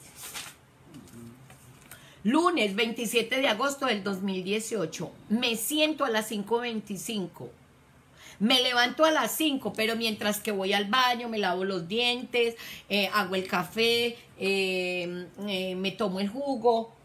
Lunes 27 de agosto del 2018. Me siento a las 5:25. Me levanto a las 5, pero mientras que voy al baño, me lavo los dientes, hago el café, me tomo el jugo,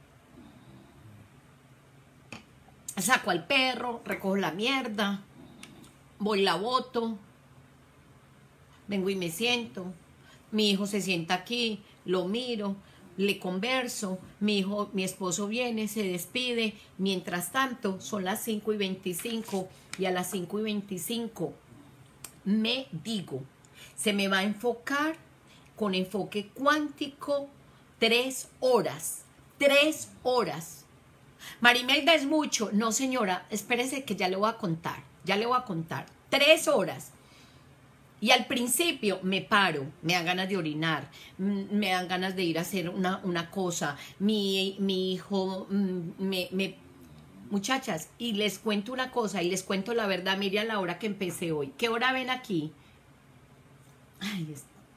saco al perro, recojo la mierda, voy la boto, vengo y me siento. Mi hijo se sienta aquí, lo miro, le converso, mi esposo viene, se despide. Mientras tanto, son las 5:25 y a las 5:25 me digo, se me va a enfocar con enfoque cuántico 3 horas. 3 horas. Marimelda, es mucho. No, señora, espérese que ya le voy a contar. 3 horas. Y al principio me paro, me dan ganas de orinar, me dan ganas de ir a hacer una cosa. Mi hijo muchachas, y les cuento una cosa, y les cuento la verdad. Mire a la hora que empecé hoy. ¿Qué hora ven aquí? Ay,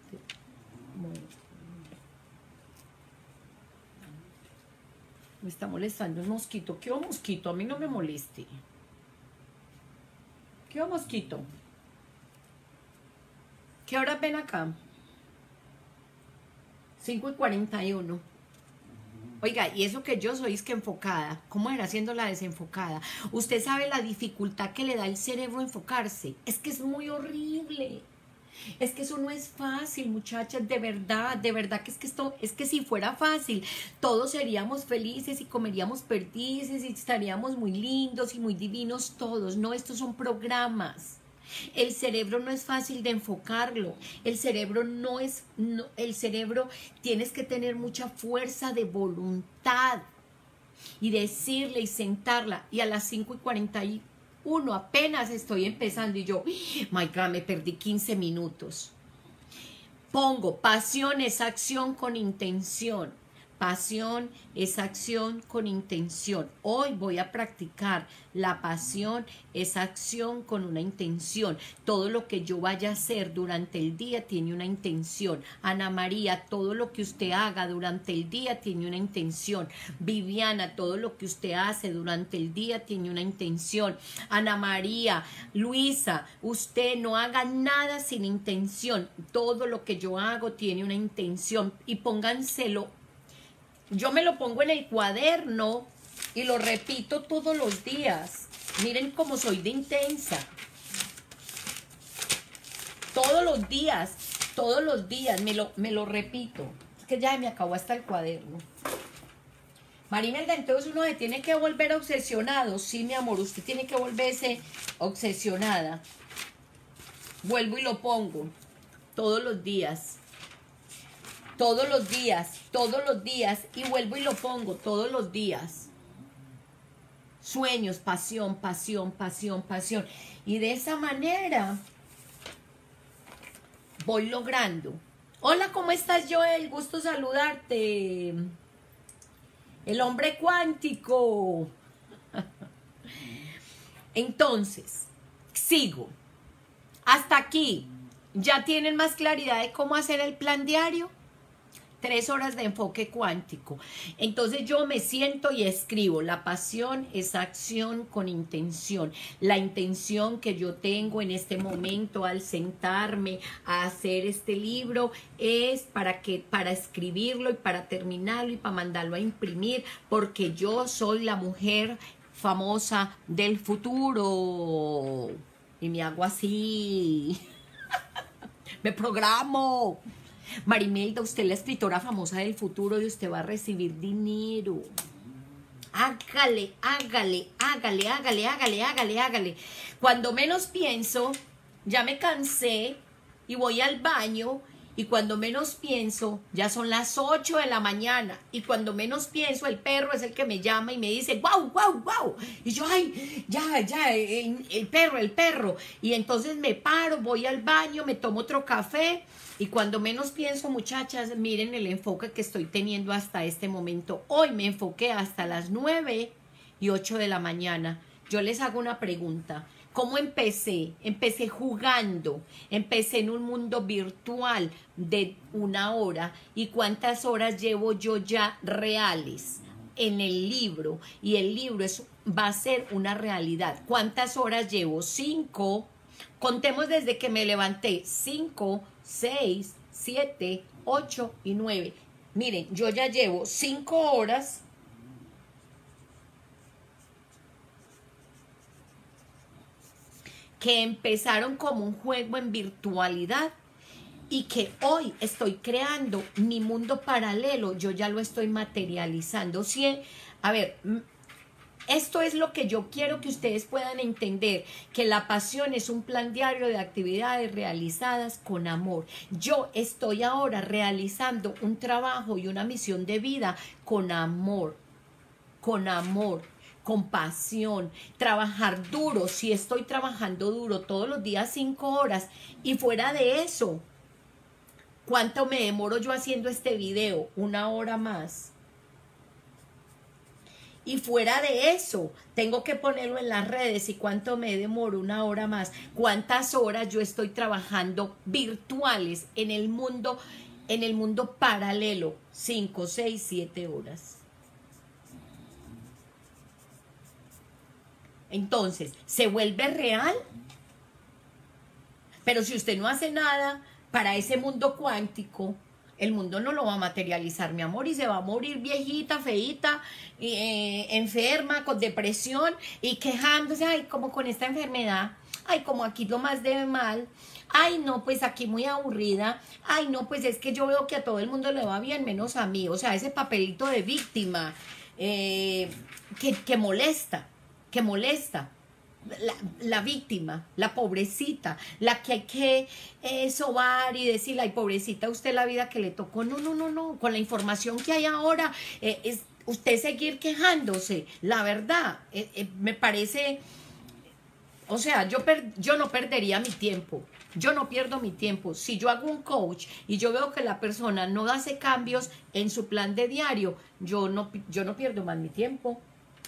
me está molestando un mosquito. ¿Qué mosquito? A mí no me moleste. ¿Qué mosquito? ¿Qué hora ven acá? 5:41. Oiga, y eso que yo soy es que enfocada. ¿Cómo era haciendo la desenfocada? Usted sabe la dificultad que le da al cerebro enfocarse. Es que es muy horrible. Es que eso no es fácil, muchachas, de verdad que es que si fuera fácil, todos seríamos felices y comeríamos perdices y estaríamos muy lindos y muy divinos todos. No, estos son programas. El cerebro no es fácil de enfocarlo. El cerebro el cerebro tienes que tener mucha fuerza de voluntad y decirle y sentarla. Y a las 5:41 apenas estoy empezando y yo, my God, me perdí 15 minutos. Pongo, pasión es acción con intención. Pasión es acción con intención. Hoy voy a practicar. La pasión es acción con una intención. Todo lo que yo vaya a hacer durante el día tiene una intención. Ana María, todo lo que usted haga durante el día tiene una intención. Viviana, todo lo que usted hace durante el día tiene una intención. Ana María, Luisa, usted no haga nada sin intención. Todo lo que yo hago tiene una intención. Y pónganselo. Yo me lo pongo en el cuaderno y lo repito todos los días. Miren cómo soy de intensa. Todos los días me lo repito. Es que ya me acabó hasta el cuaderno. Marimelda, entonces uno se tiene que volver obsesionado. Sí, mi amor, usted tiene que volverse obsesionada. Vuelvo y lo pongo todos los días. Todos los días, y vuelvo y lo pongo todos los días. Sueños, pasión, pasión, pasión, pasión. Y de esa manera voy logrando. Hola, ¿cómo estás, Joel? Gusto saludarte. El hombre cuántico. Entonces, sigo. Hasta aquí. ¿Ya tienen más claridad de cómo hacer el plan diario? 3 horas de enfoque cuántico. Entonces yo me siento y escribo. La pasión es acción con intención. La intención que yo tengo en este momento al sentarme a hacer este libro es para escribirlo y para terminarlo y para mandarlo a imprimir, porque yo soy la mujer famosa del futuro. Y me hago así. Me programo. Marimelda, usted es la escritora famosa del futuro y usted va a recibir dinero. Hágale, hágale, hágale, hágale, hágale, hágale, hágale. Cuando menos pienso, ya me cansé y voy al baño y cuando menos pienso, ya son las 8 de la mañana, y cuando menos pienso, el perro es el que me llama y me dice, guau, guau, guau, y yo, ay, ya, el perro, y entonces me paro, voy al baño, me tomo otro café, y cuando menos pienso, muchachas, miren el enfoque que estoy teniendo hasta este momento. Hoy me enfoqué hasta las 9:08 de la mañana. Yo les hago una pregunta. ¿Cómo empecé? Empecé jugando. Empecé en un mundo virtual de 1 hora. ¿Y cuántas horas llevo yo ya reales en el libro? Y el libro va a ser una realidad. ¿Cuántas horas llevo? 5. Contemos desde que me levanté. 5, 6, 7, 8 y 9. Miren, yo ya llevo 5 horas que empezaron como un juego en virtualidad y que hoy estoy creando mi mundo paralelo. Yo ya lo estoy materializando. Sí, a ver, esto es lo que yo quiero que ustedes puedan entender, que la pasión es un plan diario de actividades realizadas con amor. Yo estoy ahora realizando un trabajo y una misión de vida con amor, con pasión, trabajar duro. Si estoy trabajando duro todos los días 5 horas y fuera de eso, ¿cuánto me demoro yo haciendo este video? 1 hora más. Y fuera de eso, tengo que ponerlo en las redes. ¿Y cuánto me demoro? 1 hora más. ¿Cuántas horas yo estoy trabajando virtuales en el mundo paralelo? 5, 6, 7 horas. Entonces, ¿se vuelve real? Pero si usted no hace nada para ese mundo cuántico, el mundo no lo va a materializar, mi amor, y se va a morir viejita, feíta, enferma, con depresión y quejándose, ay, como con esta enfermedad, ay, como aquí lo más de mal, ay, no, pues aquí muy aburrida, ay, no, pues es que yo veo que a todo el mundo le va bien, menos a mí, o sea, ese papelito de víctima que molesta, la víctima, la pobrecita, la que hay que sobar y decirle, ay, pobrecita, usted la vida que le tocó. No, con la información que hay ahora, es usted seguir quejándose, la verdad, me parece, o sea, yo no perdería mi tiempo, yo no pierdo mi tiempo. Si yo hago un coach y yo veo que la persona no hace cambios en su plan de diario, yo no pierdo más mi tiempo.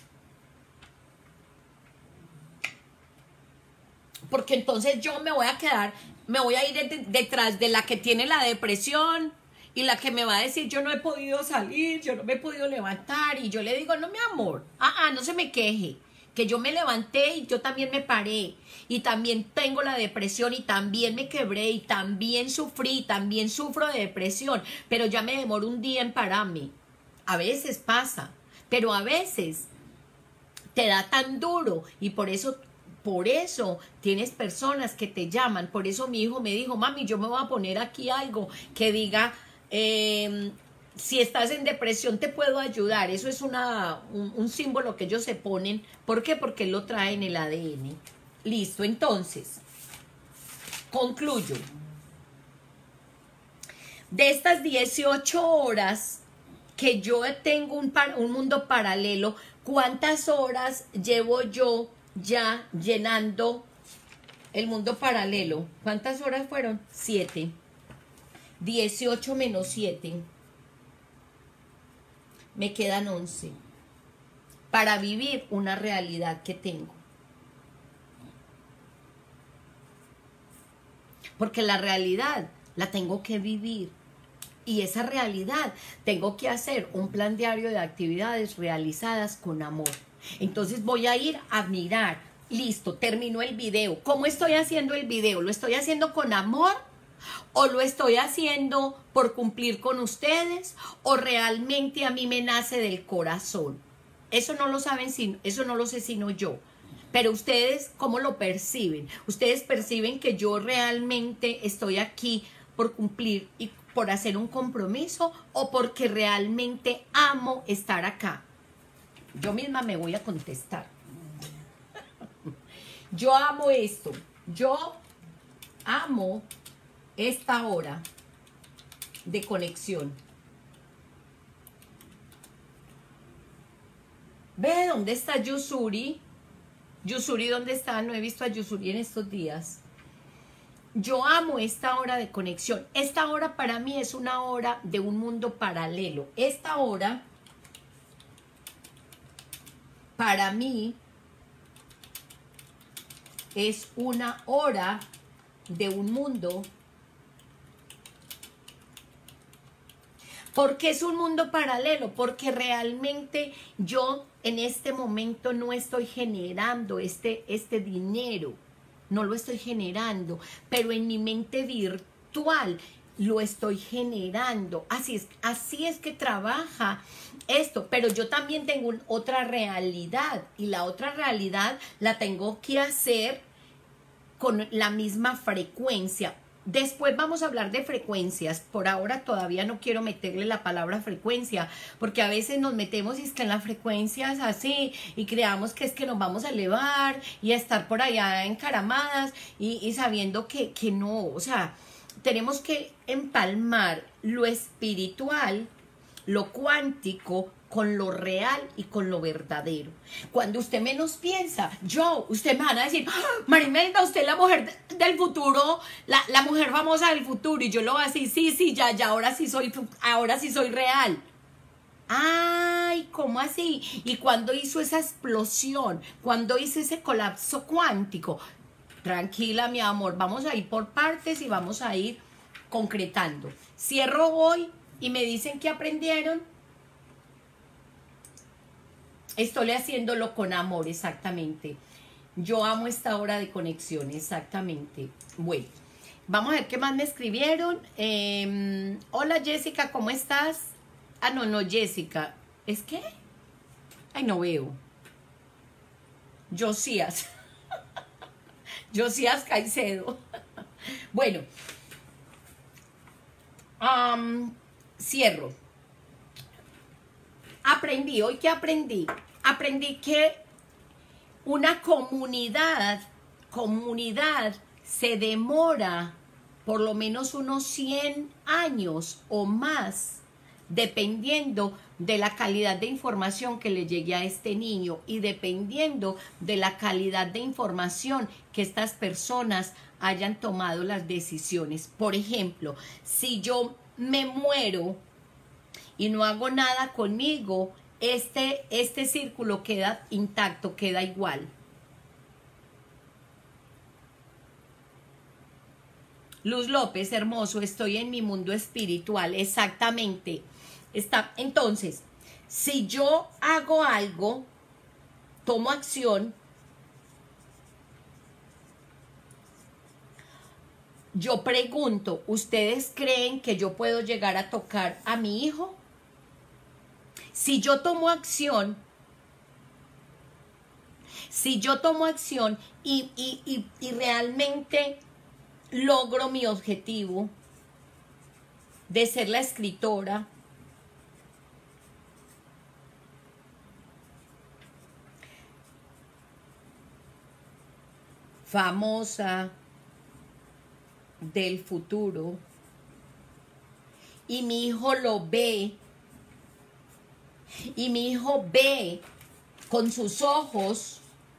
Porque entonces yo me voy a ir detrás de la que tiene la depresión y la que me va a decir, yo no he podido salir, yo no me he podido levantar, y yo le digo, no, mi amor, no se me queje, que yo me levanté y yo también me paré, y también tengo la depresión, y también me quebré, y también sufrí, también sufro de depresión, pero ya me demoro un día en pararme. A veces pasa, pero a veces te da tan duro, y por eso tienes personas que te llaman. Por eso mi hijo me dijo, mami, yo me voy a poner aquí algo que diga, si estás en depresión te puedo ayudar. Eso es un símbolo que ellos se ponen. ¿Por qué? Porque lo trae en el ADN. Listo, entonces, concluyo. De estas 18 horas que yo tengo un mundo paralelo, ¿cuántas horas llevo yo ya llenando el mundo paralelo? ¿Cuántas horas fueron? 7. 18 menos 7. Me quedan 11. Para vivir una realidad que tengo. Porque la realidad la tengo que vivir. Y esa realidad tengo que hacer un plan diario de actividades realizadas con amor. Entonces voy a ir a mirar, listo, terminó el video. ¿Cómo estoy haciendo el video? ¿Lo estoy haciendo con amor? ¿O lo estoy haciendo por cumplir con ustedes? ¿O realmente a mí me nace del corazón? Eso no lo saben, eso no lo sé sino yo. Pero ustedes, ¿cómo lo perciben? ¿Ustedes perciben que yo realmente estoy aquí por cumplir y por hacer un compromiso, o porque realmente amo estar acá? Yo misma me voy a contestar. Yo amo esto. Yo amo esta hora. de conexión. Ve dónde está Yusuri. Yusuri, ¿dónde está? No he visto a Yusuri en estos días. Yo amo esta hora de conexión. Esta hora para mí es una hora de un mundo paralelo. Esta hora para mí es una hora de un mundo. ¿Por qué es un mundo paralelo? Porque realmente yo en este momento no estoy generando este dinero. No lo estoy generando, pero en mi mente virtual lo estoy generando. Así es que trabaja esto, pero yo también tengo otra realidad, y la otra realidad la tengo que hacer con la misma frecuencia. Después vamos a hablar de frecuencias. Por ahora todavía no quiero meterle la palabra frecuencia, porque a veces nos metemos y es que en las frecuencias así, y creamos que es que nos vamos a elevar y a estar por allá encaramadas y sabiendo que no. O sea, tenemos que empalmar lo espiritual, lo cuántico, con lo real y con lo verdadero. Cuando usted menos piensa, usted me van a decir, ¡Ah, Marimelda, usted es la mujer del futuro, la mujer famosa del futuro, y yo lo voy a decir, sí, ya, ahora sí soy real. Ay, ¿cómo así? Y cuando hizo esa explosión, cuando hizo ese colapso cuántico, tranquila, mi amor, vamos a ir por partes y vamos a ir concretando. Cierro hoy y me dicen que aprendieron. Estoy haciéndolo con amor, exactamente. Yo amo esta hora de conexión, exactamente. Bueno, vamos a ver qué más me escribieron. Hola Jessica, ¿cómo estás? Ah, no, Jessica. ¿Es qué? Ay, no veo. Josías. Josías Caicedo. Bueno. Cierro. ¿Hoy qué aprendí? Aprendí que una comunidad se demora por lo menos unos 100 años o más, dependiendo de la calidad de información que le llegue a este niño y dependiendo de la calidad de información que estas personas hayan tomado las decisiones. Por ejemplo, si yo me muero y no hago nada conmigo, este círculo queda intacto, queda igual. Luz López, hermoso, estoy en mi mundo espiritual, exactamente. Entonces, si yo hago algo, tomo acción, yo pregunto, ¿ustedes creen que yo puedo llegar a tocar a mi hijo? Si yo tomo acción y realmente logro mi objetivo de ser la escritora famosa del futuro y mi hijo lo ve, y mi hijo ve con sus ojos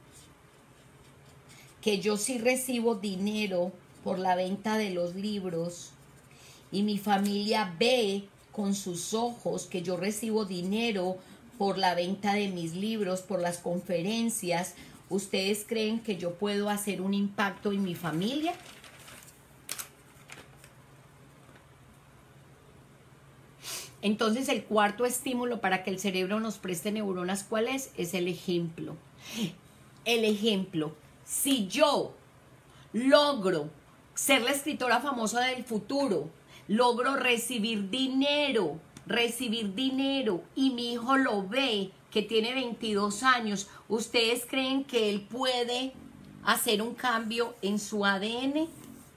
que yo sí recibo dinero por la venta de los libros, y mi familia ve con sus ojos que yo recibo dinero por la venta de mis libros, por las conferencias, ¿ustedes creen que yo puedo hacer un impacto en mi familia? Entonces el cuarto estímulo para que el cerebro nos preste neuronas, ¿cuál es? Es el ejemplo. El ejemplo. Si yo logro ser la escritora famosa del futuro, logro recibir dinero, y mi hijo lo ve, que tiene 22 años, ¿ustedes creen que él puede hacer un cambio en su ADN?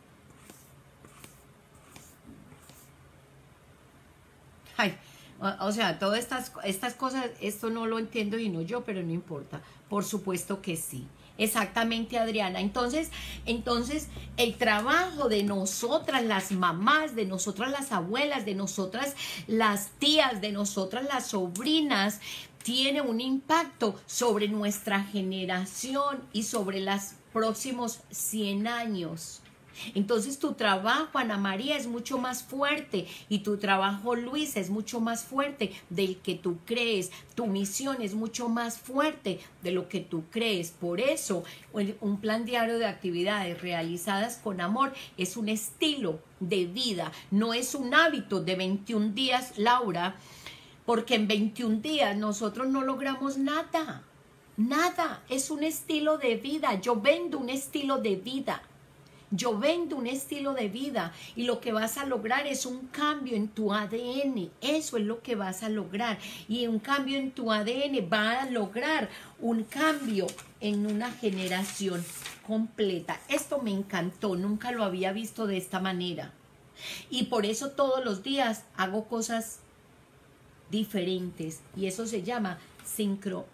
Ay, o sea, todas estas cosas, esto no lo entiendo y no yo, pero no importa. Por supuesto que sí. Exactamente, Adriana. Entonces, el trabajo de nosotras las mamás, de nosotras las abuelas, de nosotras las tías, de nosotras las sobrinas, tiene un impacto sobre nuestra generación y sobre los próximos 100 años. Entonces tu trabajo, Ana María, es mucho más fuerte y tu trabajo, Luis, es mucho más fuerte del que tú crees. Tu misión es mucho más fuerte de lo que tú crees. Por eso, un plan diario de actividades realizadas con amor es un estilo de vida, no es un hábito de 21 días, Laura, porque en 21 días nosotros no logramos nada. Nada, es un estilo de vida. Yo vendo un estilo de vida. Yo vendo un estilo de vida y lo que vas a lograr es un cambio en tu ADN. Eso es lo que vas a lograr. Y un cambio en tu ADN va a lograr un cambio en una generación completa. Esto me encantó, nunca lo había visto de esta manera. Y por eso todos los días hago cosas diferentes y eso se llama sincronicidad.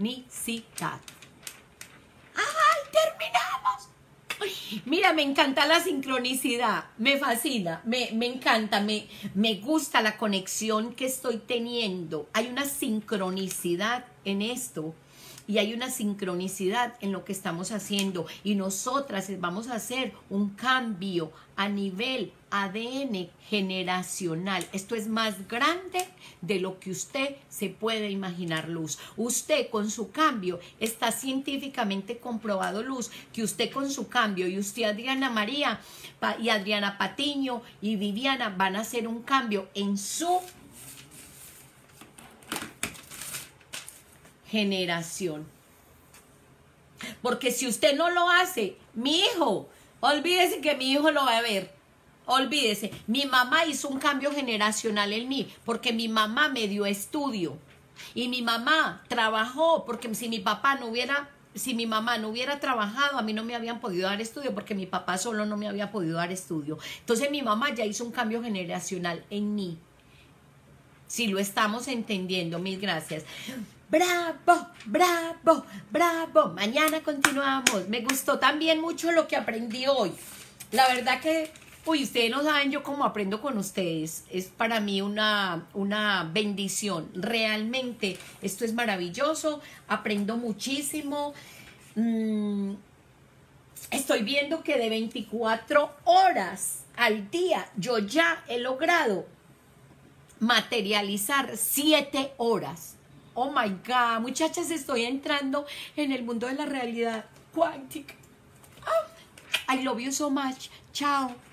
¡Ay, terminamos! Mira, me encanta la sincronicidad, me fascina, me encanta, me gusta la conexión que estoy teniendo. Hay una sincronicidad en esto y hay una sincronicidad en lo que estamos haciendo y nosotras vamos a hacer un cambio a nivel ADN generacional. Esto es más grande de lo que usted se puede imaginar, Luz. Usted con su cambio, está científicamente comprobado, Luz, que usted con su cambio y usted, Adriana María y Adriana Patiño y Viviana van a hacer un cambio en su generación. Porque si usted no lo hace, mi hijo, olvídese que mi hijo lo va a ver. Olvídese, mi mamá hizo un cambio generacional en mí, porque mi mamá me dio estudio. Y mi mamá trabajó, porque si mi mamá no hubiera trabajado, a mí no me habían podido dar estudio, porque mi papá solo no me había podido dar estudio. Entonces mi mamá ya hizo un cambio generacional en mí. Si lo estamos entendiendo, mil gracias. ¡Bravo! ¡Bravo! ¡Bravo! Mañana continuamos. Me gustó también mucho lo que aprendí hoy. La verdad que, ustedes no saben yo cómo aprendo con ustedes. Es para mí una bendición. Realmente, esto es maravilloso. Aprendo muchísimo. Estoy viendo que de 24 horas al día yo ya he logrado materializar 7 horas. Oh my God, muchachas, estoy entrando en el mundo de la realidad cuántica. I love you so much. Chao.